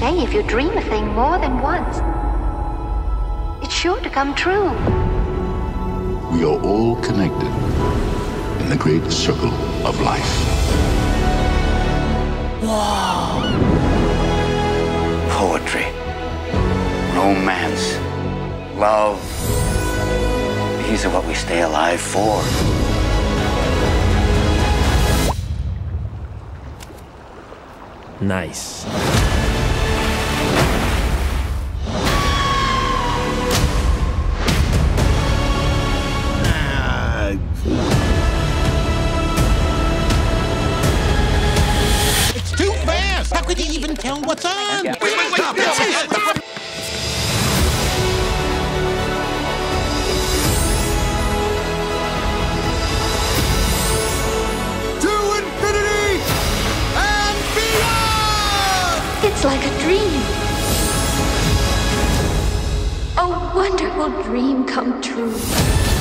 say if you dream a thing more than once, it's sure to come true. We are all connected in the great circle of life. Wow. Poetry, romance, love. These are what we stay alive for. Nice. It's too fast! How could you even tell what's on? Wait, stop! It's like a dream. A wonderful dream come true.